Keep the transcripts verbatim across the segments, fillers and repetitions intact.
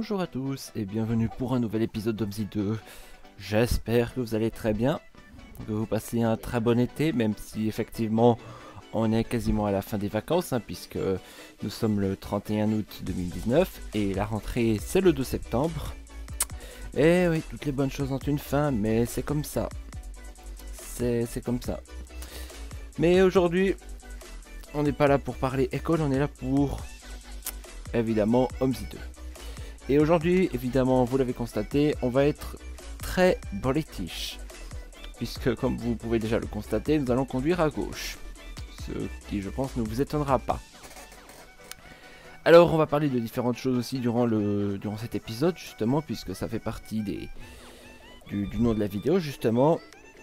Bonjour à tous et bienvenue pour un nouvel épisode d'Omzy deux. J'espère que vous allez très bien, que vous passez un très bon été, même si effectivement on est quasiment à la fin des vacances, hein, puisque nous sommes le trente et un août deux mille dix-neuf et la rentrée c'est le deux septembre. Et oui, toutes les bonnes choses ont une fin, mais c'est comme ça. C'est comme ça. Mais aujourd'hui, on n'est pas là pour parler école, on est là pour, évidemment, Omzy deux. Et aujourd'hui, évidemment, vous l'avez constaté, on va être très british. Puisque, comme vous pouvez déjà le constater, nous allons conduire à gauche. Ce qui, je pense, ne vous étonnera pas. Alors, on va parler de différentes choses aussi durant, le, durant cet épisode, justement, puisque ça fait partie des, du, du nom de la vidéo, justement.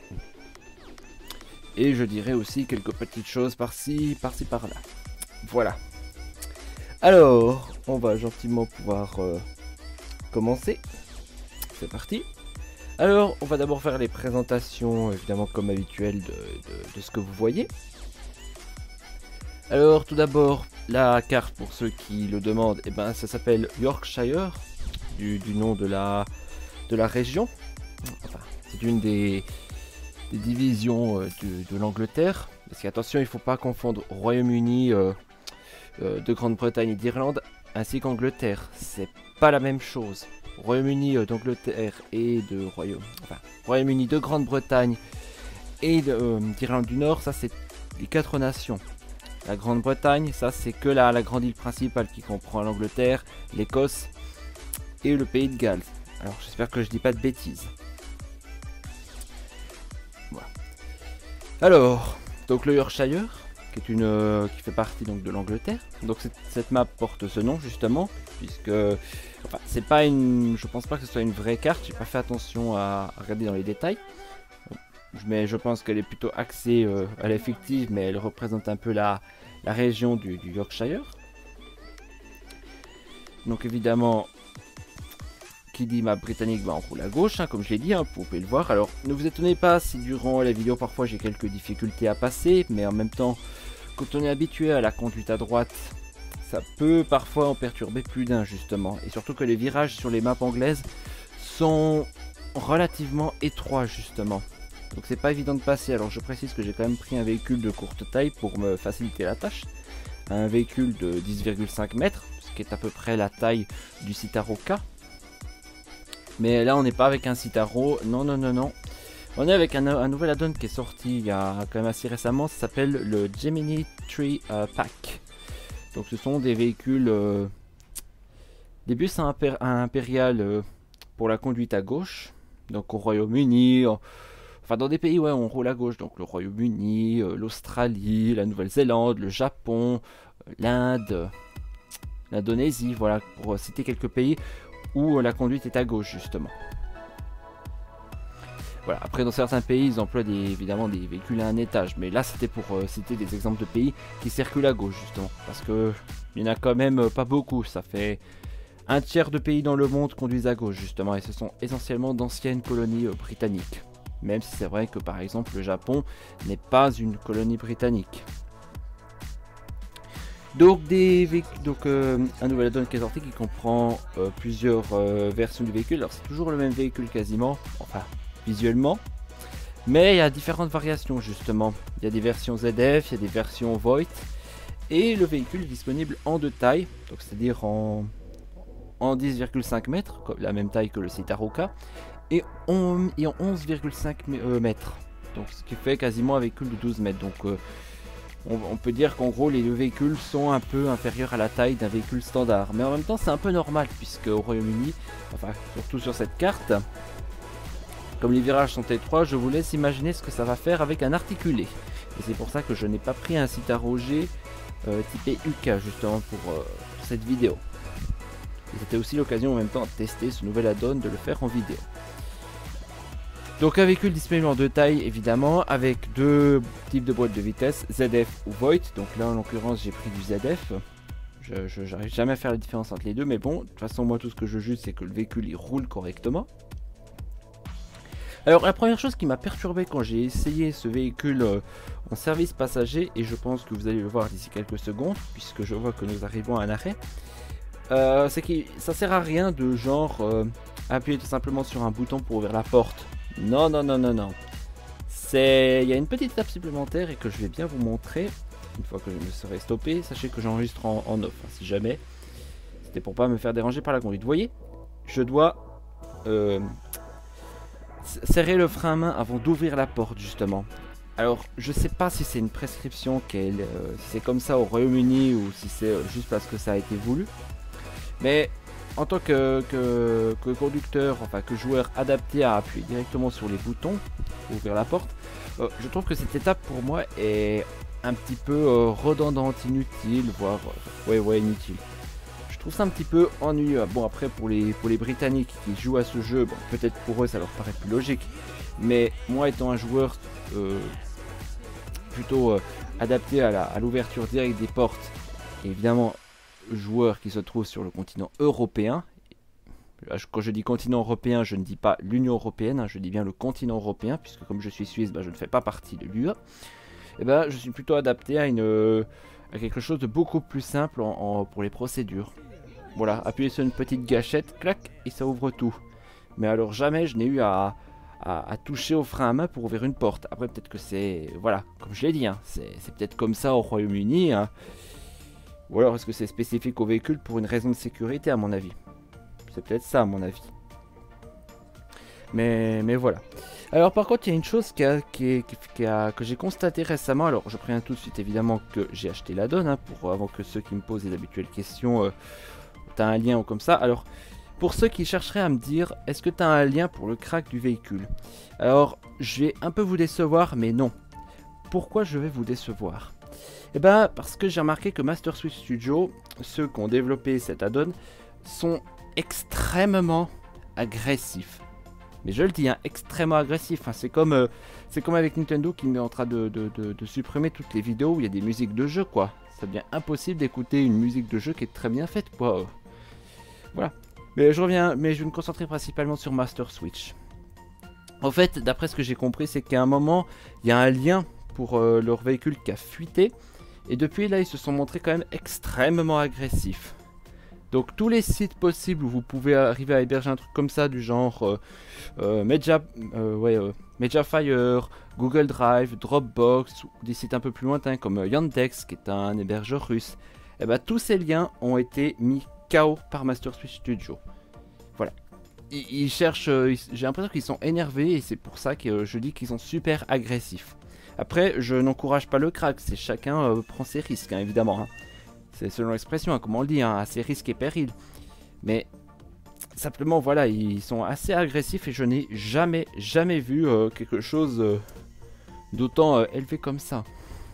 Et je dirais aussi quelques petites choses par-ci, par-ci, par-là. Voilà. Alors, on va gentiment pouvoir euh, commencer. C'est parti. Alors, on va d'abord faire les présentations, évidemment comme habituel, de, de, de ce que vous voyez. Alors, tout d'abord, la carte, pour ceux qui le demandent, eh ben, ça s'appelle Yorkshire, du, du nom de la, de la région. Enfin, c'est une des... des divisions euh, de, de l'Angleterre, parce qu'attention, il ne faut pas confondre Royaume-Uni euh, euh, de Grande-Bretagne et d'Irlande ainsi qu'Angleterre, c'est pas la même chose. Royaume-Uni euh, d'Angleterre et de Royaume, enfin Royaume-Uni de Grande-Bretagne et d'Irlande euh, du Nord, ça c'est les quatre nations. La Grande-Bretagne, ça c'est que la, la grande île principale qui comprend l'Angleterre, l'Écosse et le pays de Galles. Alors j'espère que je dis pas de bêtises. Alors, donc le Yorkshire, qui est une, euh, qui fait partie donc de l'Angleterre. Donc cette, cette map porte ce nom justement, puisque, enfin, c'est pas une, je pense pas que ce soit une vraie carte. J'ai pas fait attention à, à regarder dans les détails, mais je pense qu'elle est plutôt axée, euh, elle est fictive, mais elle représente un peu la, la région du, du Yorkshire. Donc évidemment, qui dit map britannique, bah on roule à gauche, hein, comme je l'ai dit, hein, vous pouvez le voir. Alors ne vous étonnez pas si durant la vidéo parfois j'ai quelques difficultés à passer, mais en même temps, quand on est habitué à la conduite à droite, ça peut parfois en perturber plus d'un justement. Et surtout que les virages sur les maps anglaises sont relativement étroits justement. Donc c'est pas évident de passer. Alors je précise que j'ai quand même pris un véhicule de courte taille pour me faciliter la tâche. Un véhicule de dix virgule cinq mètres, ce qui est à peu près la taille du Citaro K. Mais là on n'est pas avec un Citaro, non non non non. On est avec un, un nouvel add-on qui est sorti il y a quand même assez récemment, ça s'appelle le Gemini Tree uh, Pack. Donc ce sont des véhicules, euh, des bus à, impér à impérial euh, pour la conduite à gauche. Donc au Royaume-Uni, euh, enfin dans des pays ouais on roule à gauche, donc le Royaume-Uni, euh, l'Australie, la Nouvelle-Zélande, le Japon, euh, l'Inde, l'Indonésie, voilà pour citer quelques pays où la conduite est à gauche justement. Voilà, après dans certains pays ils emploient des, évidemment des véhicules à un étage, mais là c'était pour euh, citer des exemples de pays qui circulent à gauche justement, parce que il n'y en a quand même euh, pas beaucoup, ça fait un tiers de pays dans le monde conduisent à gauche justement, et ce sont essentiellement d'anciennes colonies euh, britanniques, même si c'est vrai que par exemple le Japon n'est pas une colonie britannique. Donc, des donc euh, un nouvel add-on qui est sorti qui comprend euh, plusieurs euh, versions du véhicule. Alors c'est toujours le même véhicule quasiment, enfin visuellement, mais il y a différentes variations justement. Il y a des versions Z F, il y a des versions Voigt, et le véhicule est disponible en deux tailles, donc c'est-à-dire en, en dix virgule cinq mètres, la même taille que le Citaro K, et, on, et en onze virgule cinq mètres, donc ce qui fait quasiment un véhicule de douze mètres. Donc euh, On, on peut dire qu'en gros les deux véhicules sont un peu inférieurs à la taille d'un véhicule standard, mais en même temps c'est un peu normal puisque au Royaume-Uni, enfin surtout sur cette carte, comme les virages sont étroits, je vous laisse imaginer ce que ça va faire avec un articulé. Et c'est pour ça que je n'ai pas pris un Citaro G euh, typé U K justement pour, euh, pour cette vidéo. Et c'était aussi l'occasion en même temps de tester ce nouvel add-on, de le faire en vidéo. Donc un véhicule disponible en deux tailles évidemment, avec deux types de boîtes de vitesse, Z F ou Voigt. Donc là en l'occurrence j'ai pris du Z F. Je n'arrive jamais à faire la différence entre les deux, mais bon, de toute façon moi tout ce que je juge c'est que le véhicule il roule correctement. Alors la première chose qui m'a perturbé quand j'ai essayé ce véhicule euh, en service passager, et je pense que vous allez le voir d'ici quelques secondes, puisque je vois que nous arrivons à un arrêt, euh, c'est que ça sert à rien de genre euh, appuyer tout simplement sur un bouton pour ouvrir la porte. Non, non, non, non, non. C'est, il y a une petite étape supplémentaire et que je vais bien vous montrer une fois que je me serai stoppé. Sachez que j'enregistre en, en off, hein, si jamais. C'était pour pas me faire déranger par la conduite. Vous voyez, je dois euh, serrer le frein à main avant d'ouvrir la porte justement. Alors, je sais pas si c'est une prescription, qu'elle, euh, si c'est comme ça au Royaume-Uni ou si c'est euh, juste parce que ça a été voulu. Mais en tant que, que, que conducteur, enfin que joueur adapté à appuyer directement sur les boutons pour ouvrir la porte, euh, je trouve que cette étape pour moi est un petit peu euh, redondante, inutile, voire euh, ouais ouais inutile. Je trouve ça un petit peu ennuyeux. Bon après pour les, pour les Britanniques qui jouent à ce jeu, bon, peut-être pour eux ça leur paraît plus logique. Mais moi étant un joueur euh, plutôt euh, adapté à l'ouverture directe des portes, évidemment joueur qui se trouve sur le continent européen. Quand je dis continent européen, je ne dis pas l'Union européenne, hein, je dis bien le continent européen, puisque comme je suis suisse, bah, je ne fais pas partie de l'U E. Et ben, je suis plutôt adapté à, une, à quelque chose de beaucoup plus simple en, en, pour les procédures. Voilà, appuyez sur une petite gâchette, clac, et ça ouvre tout. Mais alors jamais je n'ai eu à, à, à toucher au frein à main pour ouvrir une porte. Après peut-être que c'est, voilà, comme je l'ai dit, hein, c'est peut-être comme ça au Royaume-Uni, hein. Ou alors est-ce que c'est spécifique au véhicule pour une raison de sécurité à mon avis. C'est peut-être ça à mon avis. Mais, mais voilà. Alors par contre il y a une chose qui a, qui, qui, qui a, que j'ai constaté récemment. Alors je préviens tout de suite évidemment que j'ai acheté l'add-on, hein, pour avant que ceux qui me posent les habituelles questions, euh, t'as un lien ou comme ça. Alors pour ceux qui chercheraient à me dire est-ce que t'as un lien pour le crack du véhicule. Alors je vais un peu vous décevoir mais non. Pourquoi je vais vous décevoir? Eh ben parce que j'ai remarqué que Master Switch Studio, ceux qui ont développé cet add-on, sont extrêmement agressifs. Mais je le dis, hein, extrêmement agressifs. Hein. C'est comme, euh, c'est comme avec Nintendo qui est en train de, de, de, de supprimer toutes les vidéos où il y a des musiques de jeu, quoi. Ça devient impossible d'écouter une musique de jeu qui est très bien faite, quoi. Voilà. Mais je reviens, mais je vais me concentrer principalement sur Master Switch. En fait, d'après ce que j'ai compris, c'est qu'à un moment, il y a un lien pour euh, leur véhicule qui a fuité. Et depuis là, ils se sont montrés quand même extrêmement agressifs. Donc tous les sites possibles où vous pouvez arriver à héberger un truc comme ça, du genre euh, euh, Media, euh, ouais, euh, Mediafire, Google Drive, Dropbox, ou des sites un peu plus lointains comme euh, Yandex, qui est un hébergeur russe, et ben tous ces liens ont été mis K O par Master Switch Studio. Voilà. Ils, ils cherchent, euh, j'ai l'impression qu'ils sont énervés et c'est pour ça que euh, je dis qu'ils sont super agressifs. Après, je n'encourage pas le crack, c'est chacun euh, prend ses risques, hein, évidemment. Hein. C'est selon l'expression, hein, comme on le dit, hein, à ses risques et périls. Mais simplement, voilà, ils sont assez agressifs et je n'ai jamais, jamais vu euh, quelque chose euh, d'autant euh, élevé comme ça.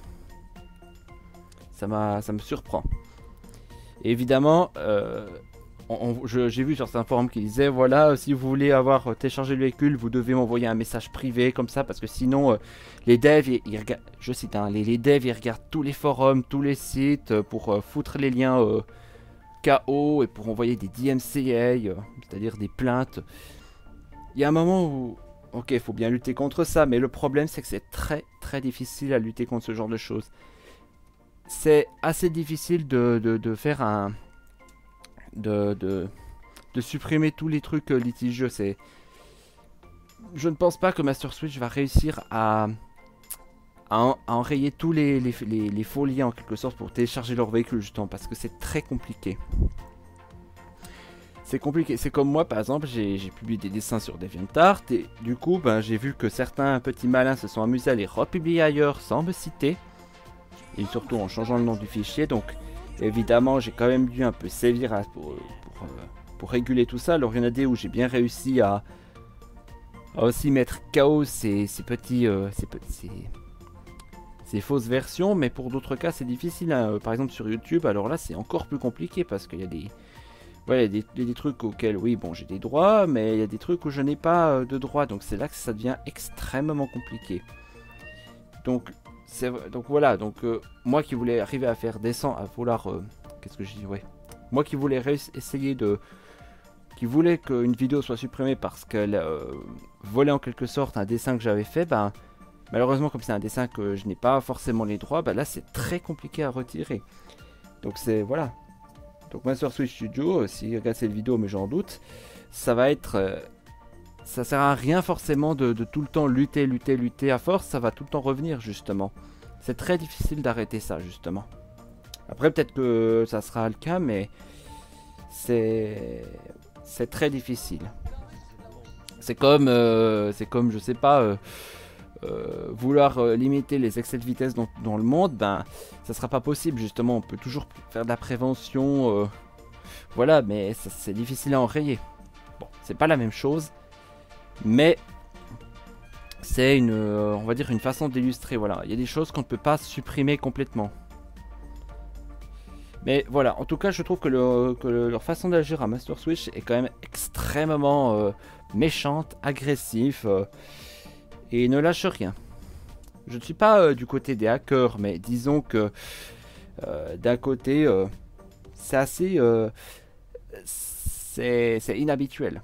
Ça m'a, ça me surprend. Et évidemment, euh, j'ai vu sur certains forums qui disaient voilà, si vous voulez avoir euh, téléchargé le véhicule, vous devez m'envoyer un message privé comme ça parce que sinon euh, les devs, ils, ils regardent, je cite, hein, les, les devs ils regardent tous les forums, tous les sites euh, pour euh, foutre les liens euh, K O et pour envoyer des D M C A, euh, c'est-à-dire des plaintes. Il y a un moment où, ok, il faut bien lutter contre ça, mais le problème c'est que c'est très très difficile à lutter contre ce genre de choses. C'est assez difficile de, de, de faire un... De, de, de supprimer tous les trucs euh, litigieux. C'est, je ne pense pas que Master Switch va réussir à, à, en, à enrayer tous les, les, les, les faux liens en quelque sorte pour télécharger leur véhicule justement parce que c'est très compliqué. C'est compliqué. C'est comme moi par exemple, j'ai publié des dessins sur DeviantArt et du coup ben, j'ai vu que certains petits malins se sont amusés à les republier ailleurs sans me citer et surtout en changeant le nom du fichier. Donc évidemment, j'ai quand même dû un peu sévir à, pour, pour, euh, pour réguler tout ça. Alors, il y en a des où j'ai bien réussi à, à aussi mettre K O ces, ces petits, euh, ces, ces, ces fausses versions. Mais pour d'autres cas, c'est difficile. Hein. Par exemple, sur YouTube, alors là, c'est encore plus compliqué parce qu'il y a des, ouais, il y a des, des trucs auxquels, oui, bon, j'ai des droits, mais il y a des trucs où je n'ai pas euh, de droits. Donc, c'est là que ça devient extrêmement compliqué. Donc, donc voilà, donc euh, moi qui voulais arriver à faire descend, à vouloir, euh, qu'est-ce que je dis, ouais, moi qui voulais essayer de, qui voulait qu'une vidéo soit supprimée parce qu'elle euh, volait en quelque sorte un dessin que j'avais fait, ben malheureusement comme c'est un dessin que je n'ai pas forcément les droits, ben là c'est très compliqué à retirer. Donc c'est, voilà, Donc Master Switch Studio, si regarde cette vidéo, mais j'en doute, ça va être... Euh, ça sert à rien forcément de, de tout le temps lutter, lutter, lutter. À force, ça va tout le temps revenir justement. C'est très difficile d'arrêter ça justement. Après peut-être que ça sera le cas, mais c'est c'est très difficile. C'est comme, euh, c'est comme, je sais pas, euh, euh, vouloir euh, limiter les excès de vitesse dans, dans le monde, ben ça sera pas possible justement. On peut toujours faire de la prévention, euh, voilà, mais c'est difficile à enrayer. Bon, c'est pas la même chose, mais c'est une, euh, on va dire une façon d'illustrer. Voilà, il y a des choses qu'on ne peut pas supprimer complètement. Mais voilà, en tout cas, je trouve que, le, que le, leur façon d'agir à Master Switch est quand même extrêmement euh, méchante, agressive, euh, et ne lâche rien. Je ne suis pas euh, du côté des hackers, mais disons que euh, d'un côté, euh, c'est assez... Euh, c'est inhabituel.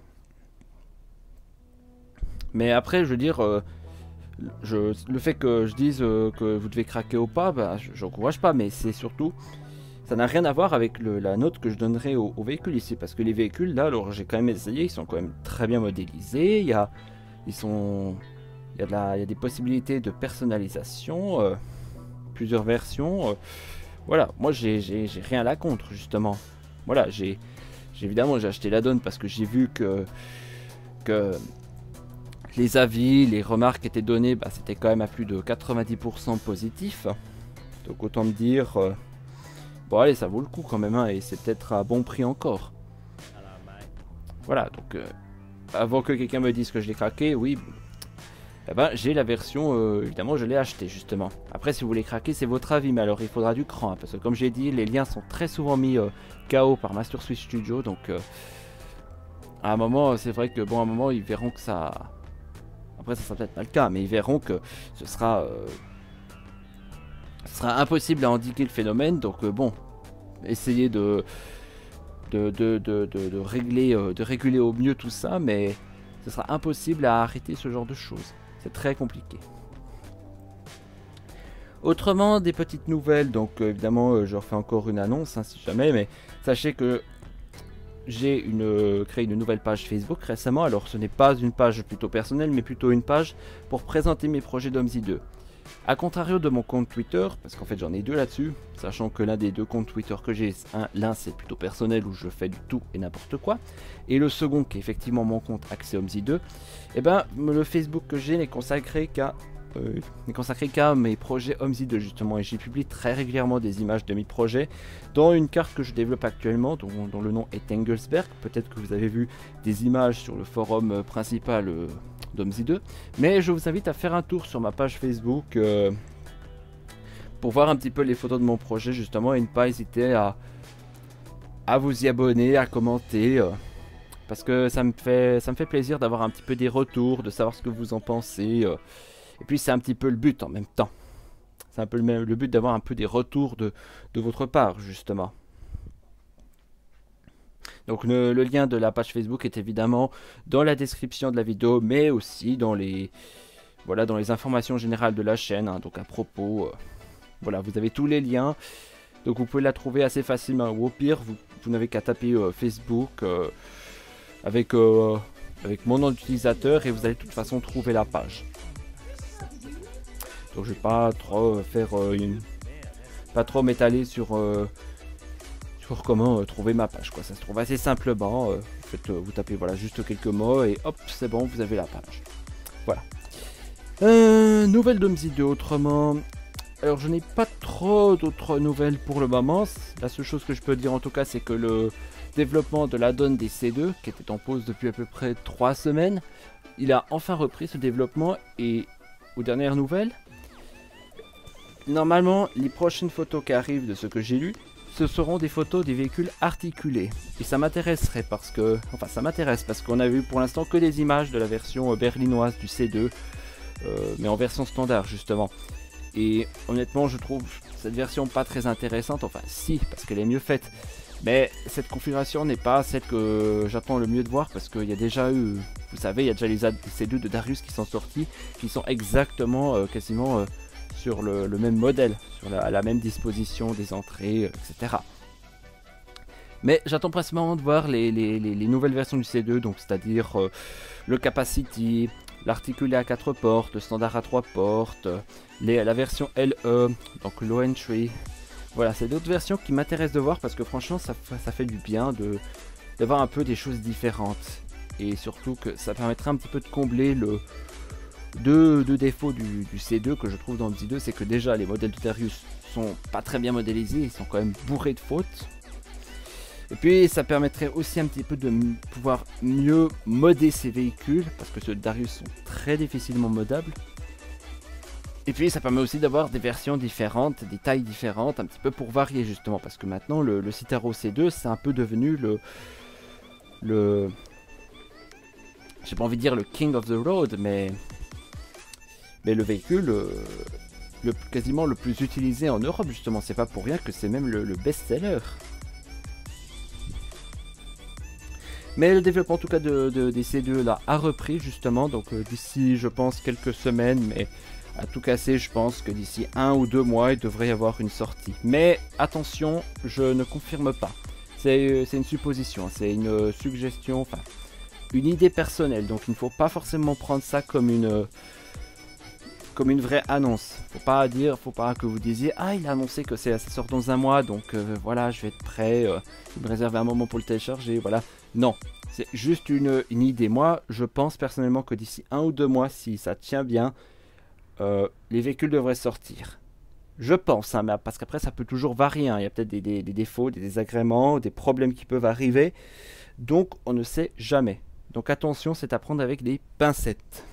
Mais après, je veux dire, euh, je, le fait que je dise euh, que vous devez craquer ou pas, bah, je n'encourage pas, mais c'est surtout... Ça n'a rien à voir avec le, la note que je donnerais aux, aux véhicules ici, parce que les véhicules là, alors j'ai quand même essayé, ils sont quand même très bien modélisés. Il y a, ils sont, il y a, de la, il y a des possibilités de personnalisation, euh, plusieurs versions. Euh, voilà, moi j'ai rien à la contre justement. Voilà, j'ai évidemment j'ai acheté l'add-on parce que j'ai vu que que les avis, les remarques étaient données, bah, c'était quand même à plus de quatre-vingt-dix pour cent positif. Donc autant me dire. Euh, Bon allez, ça vaut le coup quand même, hein, et c'est peut-être à bon prix encore. Voilà, donc euh, avant que quelqu'un me dise que je l'ai craqué, oui, eh ben, j'ai la version, euh, évidemment je l'ai acheté justement. Après si vous voulez craquer, c'est votre avis, mais alors il faudra du cran, hein, parce que comme j'ai dit, les liens sont très souvent mis euh, K O par Master Switch Studio, donc euh, à un moment, c'est vrai que bon, à un moment, ils verront que ça... Après ça sera peut-être pas le cas, mais ils verront que ce sera... Euh... Ce sera impossible à endiguer le phénomène, donc euh, bon, essayez de de, de, de, de, de régler, euh, de réguler au mieux tout ça, mais ce sera impossible à arrêter ce genre de choses. C'est très compliqué. Autrement, des petites nouvelles, donc euh, évidemment, euh, je refais encore une annonce, hein, si jamais, mais sachez que j'ai une, euh, créé une nouvelle page Facebook récemment. Alors ce n'est pas une page plutôt personnelle, mais plutôt une page pour présenter mes projets d'Omzy deux. A contrario de mon compte Twitter, parce qu'en fait j'en ai deux là-dessus, sachant que l'un des deux comptes Twitter que j'ai, l'un c'est plutôt personnel où je fais du tout et n'importe quoi, et le second qui est effectivement mon compte Accès Omzy deux, et ben le Facebook que j'ai n'est consacré qu'à euh, n'est consacré qu'à mes projets Omzy deux justement, et j'y publie très régulièrement des images de mes projets, dans une carte que je développe actuellement, dont, dont le nom est Engelsberg. Peut-être que vous avez vu des images sur le forum principal euh, d'Omzy deux, mais je vous invite à faire un tour sur ma page Facebook euh, pour voir un petit peu les photos de mon projet justement, et ne pas hésiter à, à vous y abonner, à commenter, euh, parce que ça me fait, ça me fait plaisir d'avoir un petit peu des retours, de savoir ce que vous en pensez, euh, et puis c'est un petit peu le but en même temps, c'est un peu le, le but d'avoir un peu des retours de, de votre part justement. Donc le, le lien de la page Facebook est évidemment dans la description de la vidéo, mais aussi dans les, voilà, dans les informations générales de la chaîne, hein, donc à propos, euh, voilà, vous avez tous les liens, donc vous pouvez la trouver assez facilement, ou au pire, vous, vous n'avez qu'à taper euh, Facebook euh, avec, euh, avec mon nom d'utilisateur et vous allez de toute façon trouver la page. Donc je vais pas trop faire euh, une... pas trop m'étaler sur... Euh, sur comment euh, trouver ma page, quoi. Ça se trouve assez simplement, euh, vous, faites, euh, vous tapez voilà, juste quelques mots et hop, c'est bon, vous avez la page. Voilà. Euh, nouvelle d'Omzy deux autrement. Alors je n'ai pas trop d'autres nouvelles pour le moment. La seule chose que je peux dire en tout cas, c'est que le développement de l'add-on des C deux, qui était en pause depuis à peu près trois semaines, il a enfin repris ce développement, et aux dernières nouvelles, normalement les prochaines photos qui arrivent, de ce que j'ai lu, ce seront des photos des véhicules articulés. Et ça m'intéresserait parce que... Enfin, ça m'intéresse parce qu'on a vu pour l'instant que des images de la version berlinoise du C deux, euh, mais en version standard justement. Et honnêtement, je trouve cette version pas très intéressante. Enfin, si, parce qu'elle est mieux faite. Mais cette configuration n'est pas celle que j'attends le mieux de voir, parce qu'il y a déjà eu... Vous savez, il y a déjà les C deux de Darius qui sont sortis, qui sont exactement, euh, quasiment... Euh, sur le, le même modèle, sur la, la même disposition des entrées, et cetera. Mais j'attends principalement de voir les, les, les, les nouvelles versions du C deux, donc c'est-à-dire euh, le Capacity, l'articulé à quatre portes, le standard à trois portes, les, la version L E, donc low entry. Voilà, c'est d'autres versions qui m'intéressent de voir parce que franchement ça, ça fait du bien de d'avoir un peu des choses différentes. Et surtout que ça permettrait un petit peu de combler le deux, deux défauts du, du C deux que je trouve dans le M Z deux, c'est que déjà les modèles de Darius sont pas très bien modélisés, ils sont quand même bourrés de fautes. Et puis ça permettrait aussi un petit peu de pouvoir mieux modder ces véhicules, parce que ceux de Darius sont très difficilement modables. Et puis ça permet aussi d'avoir des versions différentes, des tailles différentes, un petit peu pour varier justement, parce que maintenant le, le Citaro C deux c'est un peu devenu le... le j'ai pas envie de dire le King of the Road, mais... Mais le véhicule, euh, le, quasiment le plus utilisé en Europe justement, c'est pas pour rien que c'est même le, le best-seller. Mais le développement en tout cas de, de, des C deux là a repris justement, donc euh, d'ici je pense quelques semaines, mais à tout casser je pense que d'ici un ou deux mois il devrait y avoir une sortie. Mais attention, je ne confirme pas, c'est une supposition, c'est une suggestion, enfin une idée personnelle, donc il ne faut pas forcément prendre ça comme une... comme une vraie annonce. Faut pas dire, faut pas que vous disiez ah il a annoncé que ça sort dans un mois donc euh, voilà je vais être prêt, euh, il me réserve un moment pour le télécharger, voilà. Non, c'est juste une, une idée. Moi je pense personnellement que d'ici un ou deux mois, si ça tient bien, euh, les véhicules devraient sortir. Je pense, hein, mais parce qu'après ça peut toujours varier, hein. Il y a peut-être des, des, des défauts, des désagréments, des problèmes qui peuvent arriver, donc on ne sait jamais. Donc attention, c'est à prendre avec des pincettes.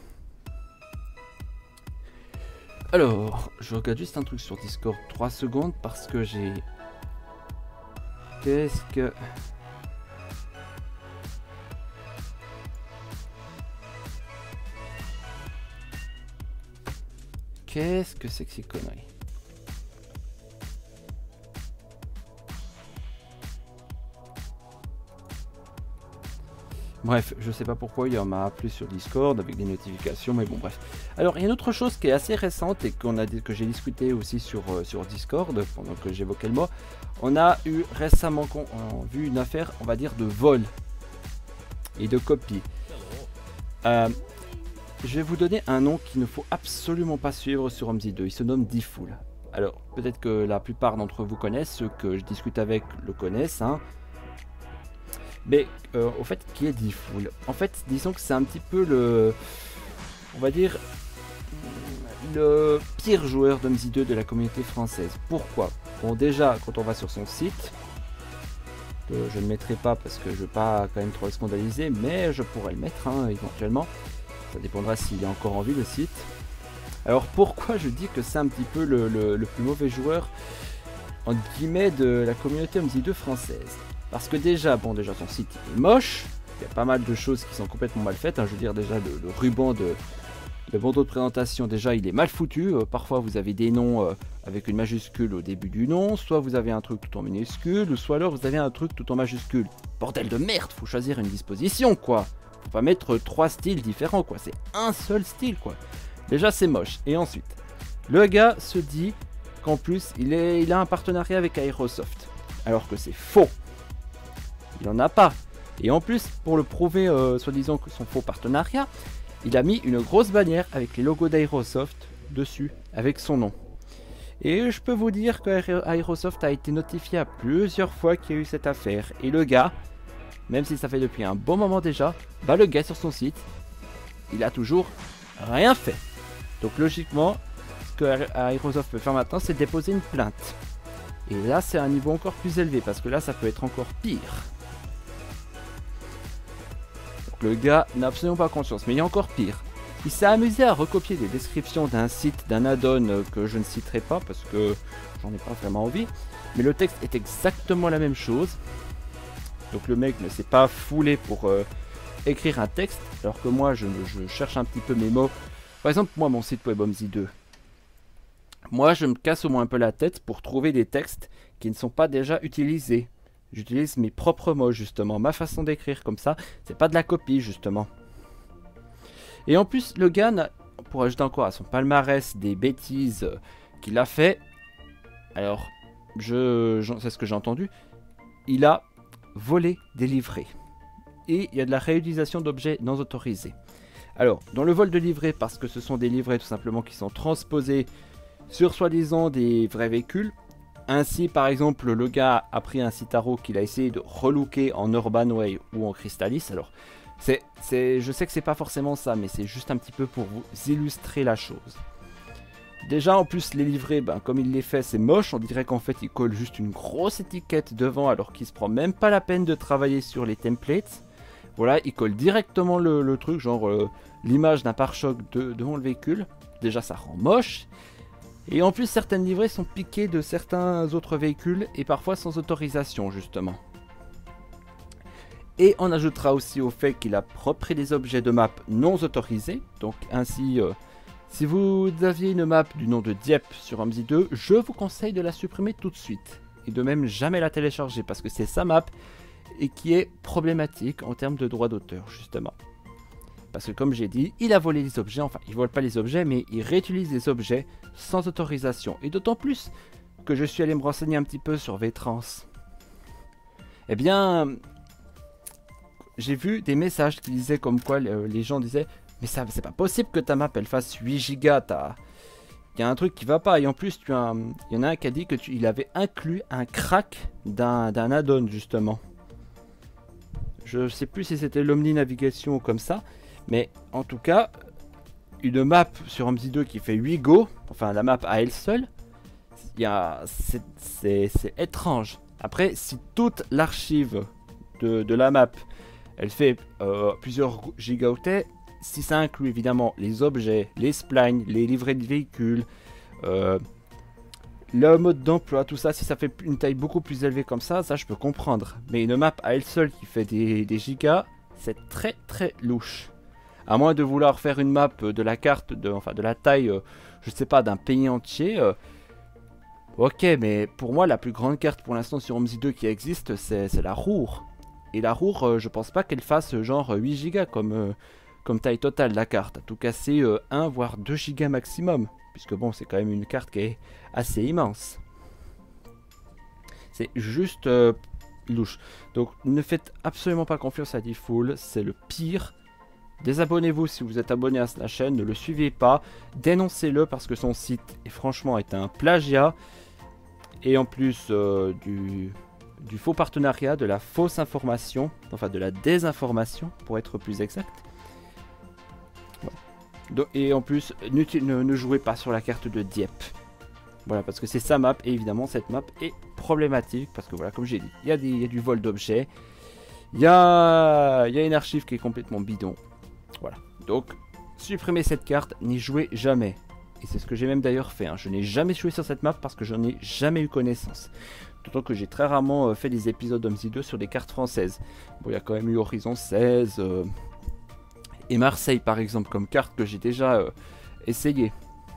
Alors, je regarde juste un truc sur Discord trois secondes parce que j'ai... Qu'est-ce que... Qu'est-ce que c'est que ces conneries? Bref, je sais pas pourquoi il m'a appelé sur Discord avec des notifications, mais bon bref. Alors il y a une autre chose qui est assez récente et qu'on a que j'ai discuté aussi sur, euh, sur Discord pendant que j'évoquais le mot. On a eu récemment on, vu une affaire, on va dire, de vol et de copie. Euh, je vais vous donner un nom qu'il ne faut absolument pas suivre sur M Z deux, il se nomme D-Fool. Alors peut-être que la plupart d'entre vous connaissent, ceux que je discute avec le connaissent, hein. Mais euh, au fait, qui est D-Fool? En fait, disons que c'est un petit peu le, on va dire, le pire joueur de M Z deux de la communauté française. Pourquoi? Bon, déjà, quand on va sur son site, que je ne mettrai pas parce que je ne veux pas quand même trop le scandaliser, mais je pourrais le mettre hein, éventuellement. Ça dépendra s'il est encore en vie le site. Alors pourquoi je dis que c'est un petit peu le, le, le plus mauvais joueur entre guillemets de la communauté M Z deux française? Parce que déjà, bon déjà son site est moche, il y a pas mal de choses qui sont complètement mal faites, hein. Je veux dire déjà le, le ruban de le bandeau de présentation, déjà il est mal foutu, euh, parfois vous avez des noms euh, avec une majuscule au début du nom, soit vous avez un truc tout en minuscule, ou soit alors vous avez un truc tout en majuscule. Bordel de merde, faut choisir une disposition quoi, faut pas mettre trois styles différents quoi, c'est un seul style quoi. Déjà c'est moche, et ensuite, le gars se dit qu'en plus il, est, il a un partenariat avec Aerosoft, alors que c'est faux. Il n'en a pas. Et en plus, pour le prouver, euh, soi-disant que son faux partenariat, il a mis une grosse bannière avec les logos d'Aerosoft dessus, avec son nom. Et je peux vous dire que Aerosoft a été notifié à plusieurs fois qu'il y a eu cette affaire. Et le gars, même si ça fait depuis un bon moment déjà, bah le gars sur son site, il a toujours rien fait. Donc logiquement, ce que Aerosoft peut faire maintenant, c'est déposer une plainte. Et là, c'est un niveau encore plus élevé, parce que là, ça peut être encore pire. Le gars n'a absolument pas conscience, mais il y a encore pire. Il s'est amusé à recopier des descriptions d'un site, d'un add-on que je ne citerai pas parce que j'en ai pas vraiment envie. Mais le texte est exactement la même chose. Donc le mec ne s'est pas foulé pour euh, écrire un texte, alors que moi je, je cherche un petit peu mes mots. Par exemple, moi mon site web M Z deux. Moi je me casse au moins un peu la tête pour trouver des textes qui ne sont pas déjà utilisés. J'utilise mes propres mots justement, ma façon d'écrire comme ça, c'est pas de la copie justement. Et en plus le gars, pour ajouter encore à son palmarès des bêtises qu'il a fait, alors je, c'est ce que j'ai entendu, il a voler des livrets. Et il y a de la réutilisation d'objets non autorisés. Alors, dans le vol de livrets, parce que ce sont des livrets tout simplement qui sont transposés sur soi-disant des vrais véhicules. Ainsi, par exemple, le gars a pris un Citaro qu'il a essayé de relooker en Urban Way ou en Crystalis. Alors, c'est, c'est, je sais que c'est pas forcément ça, mais c'est juste un petit peu pour vous illustrer la chose. Déjà, en plus, les livrets, ben, comme il les fait, c'est moche. On dirait qu'en fait, il colle juste une grosse étiquette devant, alors qu'il se prend même pas la peine de travailler sur les templates. Voilà, il colle directement le, le truc, genre euh, l'image d'un pare-choc de, devant le véhicule. Déjà, ça rend moche. Et en plus, certaines livrées sont piquées de certains autres véhicules et parfois sans autorisation, justement. Et on ajoutera aussi au fait qu'il a repris des objets de map non autorisés. Donc ainsi, euh, si vous aviez une map du nom de Dieppe sur OMSI deux, je vous conseille de la supprimer tout de suite. Et de même jamais la télécharger parce que c'est sa map et qui est problématique en termes de droit d'auteur, justement. Parce que comme j'ai dit, il a volé les objets, enfin il vole pas les objets, mais il réutilise les objets sans autorisation. Et d'autant plus que je suis allé me renseigner un petit peu sur V-Trans. Eh bien, j'ai vu des messages qui disaient comme quoi euh, les gens disaient « Mais ça, c'est pas possible que ta map elle fasse huit gigas, il y a un truc qui va pas. » Et en plus, tu as, il y en a un qui a dit qu'il avait inclus un crack d'un d'un add-on justement. Je sais plus si c'était l'Omni Navigation ou comme ça. Mais en tout cas, une map sur OMSI deux qui fait huit go, enfin la map à elle seule, c'est étrange. Après, si toute l'archive de, de la map, elle fait euh, plusieurs gigaoctets, si ça inclut évidemment les objets, les splines, les livrets de véhicules, euh, le mode d'emploi, tout ça, si ça fait une taille beaucoup plus élevée comme ça, ça je peux comprendre. Mais une map à elle seule qui fait des, des gigas, c'est très très louche. À moins de vouloir faire une map de la carte, de, enfin de la taille, euh, je sais pas, d'un pays entier. Euh, ok, mais pour moi, la plus grande carte pour l'instant sur OMSI deux qui existe, c'est la Ruhr. Et la Ruhr, euh, je pense pas qu'elle fasse genre huit gigas comme, euh, comme taille totale la carte. En tout cas, c'est euh, un voire deux gigas maximum. Puisque bon, c'est quand même une carte qui est assez immense. C'est juste euh, louche. Donc, ne faites absolument pas confiance à D-Fool, c'est le pire. Désabonnez-vous si vous êtes abonné à la chaîne, ne le suivez pas, dénoncez-le parce que son site est franchement est un plagiat et en plus euh, du, du faux partenariat, de la fausse information, enfin de la désinformation pour être plus exact. Voilà. Et en plus, ne, ne jouez pas sur la carte de Dieppe. Voilà, parce que c'est sa map et évidemment cette map est problématique parce que voilà, comme j'ai dit, il y, y a du vol d'objets, il y a, y a une archive qui est complètement bidon. Voilà, donc supprimez cette carte, n'y jouez jamais. Et c'est ce que j'ai même d'ailleurs fait, hein. Je n'ai jamais joué sur cette map parce que j'en ai jamais eu connaissance. D'autant que j'ai très rarement euh, fait des épisodes OMSI deux sur des cartes françaises. Bon, il y a quand même eu Horizon seize euh, et Marseille par exemple comme carte que j'ai déjà euh, essayé.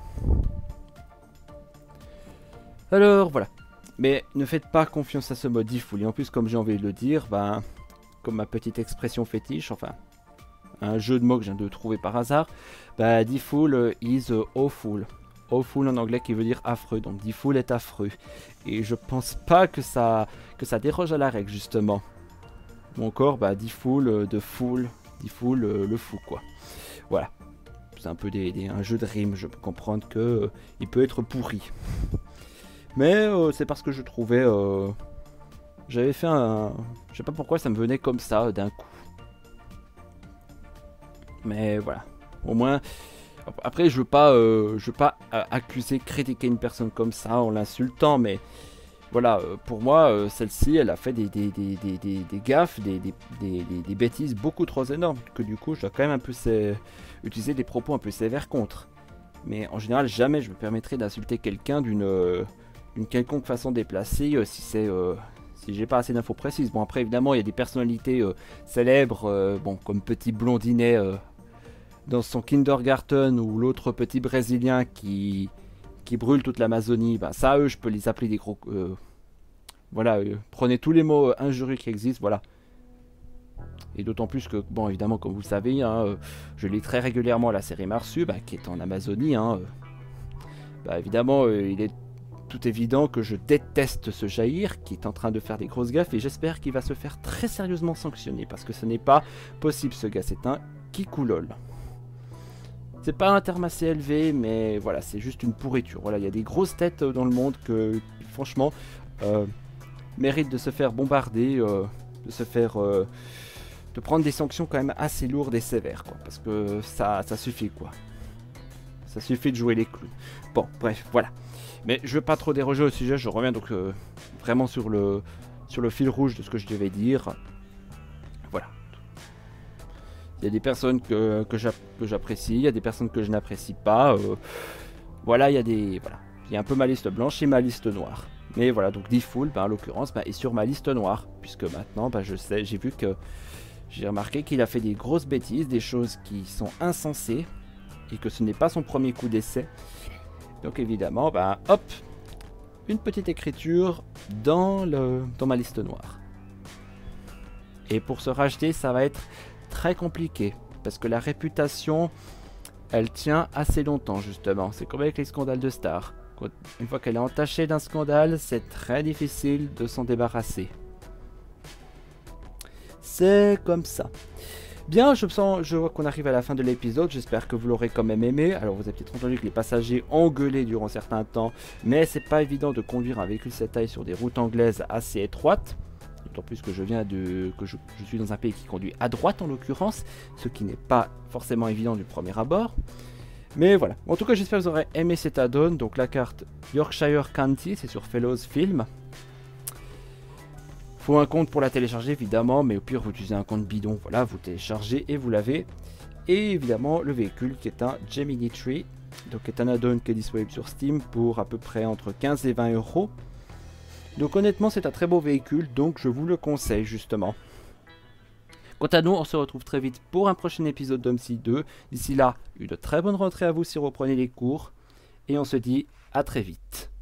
Alors voilà, mais ne faites pas confiance à ce mode D-Fool. Et en plus, comme j'ai envie de le dire, ben, comme ma petite expression fétiche, enfin... un jeu de mots que je viens de trouver par hasard, bah, D-Fool is awful. Awful en anglais qui veut dire affreux, donc D-Fool est affreux. Et je pense pas que ça, que ça déroge à la règle justement. Ou encore, bah, D-Fool de fool, D-Fool euh, le fou quoi. Voilà, c'est un peu des, des, un jeu de rime, je peux comprendre que euh, il peut être pourri. Mais euh, c'est parce que je trouvais, euh, j'avais fait un, je sais pas pourquoi ça me venait comme ça d'un coup. Mais voilà, au moins, après je veux pas, euh, je veux pas accuser, critiquer une personne comme ça en l'insultant, mais voilà, euh, pour moi, euh, celle-ci, elle a fait des, des, des, des, des, des gaffes, des, des, des, des, des bêtises beaucoup trop énormes, que du coup, je dois quand même un peu utiliser des propos un peu sévères contre. Mais en général, jamais je me permettrai d'insulter quelqu'un d'une euh, d'une quelconque façon déplacée, euh, si c'est... Euh, si j'ai pas assez d'infos précises. Bon, après, évidemment, il y a des personnalités euh, célèbres, euh, bon, comme Petit Blondinet euh, dans son kindergarten, ou l'autre petit Brésilien qui, qui brûle toute l'Amazonie. Bah, ça, eux, je peux les appeler des gros... Euh, voilà, euh, prenez tous les mots euh, injurieux qui existent, voilà. Et d'autant plus que, bon, évidemment, comme vous le savez, hein, euh, je lis très régulièrement la série Marsu, bah, qui est en Amazonie. Hein, euh, bah, évidemment, euh, il est tout évident que je déteste ce Jair qui est en train de faire des grosses gaffes et j'espère qu'il va se faire très sérieusement sanctionner parce que ce n'est pas possible, ce gars, c'est un Kikulol. C'est pas un terme assez élevé, mais voilà, c'est juste une pourriture. Voilà, il y a des grosses têtes dans le monde que, franchement, euh, méritent de se faire bombarder, euh, de se faire, euh, de prendre des sanctions quand même assez lourdes et sévères, quoi, parce que ça, ça suffit, quoi. Ça suffit de jouer les clowns. Bon, bref, voilà. Mais je veux pas trop déroger au sujet, je reviens donc euh, vraiment sur le, sur le fil rouge de ce que je devais dire. Voilà. Il y a des personnes que, que j'apprécie, il y a des personnes que je n'apprécie pas. Euh, voilà, il y a des... Voilà. Il y a un peu ma liste blanche et ma liste noire. Mais voilà, donc Default, ben, en l'occurrence, ben, est sur ma liste noire. Puisque maintenant, ben, je sais, j'ai vu que... J'ai remarqué qu'il a fait des grosses bêtises, des choses qui sont insensées. Et que ce n'est pas son premier coup d'essai. Donc évidemment, ben, hop, une petite écriture dans, le, dans ma liste noire. Et pour se racheter, ça va être très compliqué. Parce que la réputation, elle tient assez longtemps justement. C'est comme avec les scandales de stars. Une fois qu'elle est entachée d'un scandale, c'est très difficile de s'en débarrasser. C'est comme ça. Bien, je sens, je vois qu'on arrive à la fin de l'épisode, j'espère que vous l'aurez quand même aimé. Alors vous avez peut-être entendu que les passagers ont gueulé durant certains temps, mais c'est pas évident de conduire un véhicule cette taille sur des routes anglaises assez étroites. D'autant plus que je viens de, que je, je suis dans un pays qui conduit à droite en l'occurrence, ce qui n'est pas forcément évident du premier abord. Mais voilà, en tout cas j'espère que vous aurez aimé cet add-on, donc la carte Yorkshire County, c'est sur Fellows Film. Faut un compte pour la télécharger évidemment, mais au pire vous utilisez un compte bidon, voilà, vous téléchargez et vous l'avez. Et évidemment le véhicule qui est un Gemini Tree, donc est un add-on qui est disponible sur Steam pour à peu près entre quinze et vingt euros. Donc honnêtement c'est un très beau véhicule, donc je vous le conseille justement. Quant à nous, on se retrouve très vite pour un prochain épisode d'Homesy deux. D'ici là, une très bonne rentrée à vous si vous reprenez les cours. Et on se dit à très vite.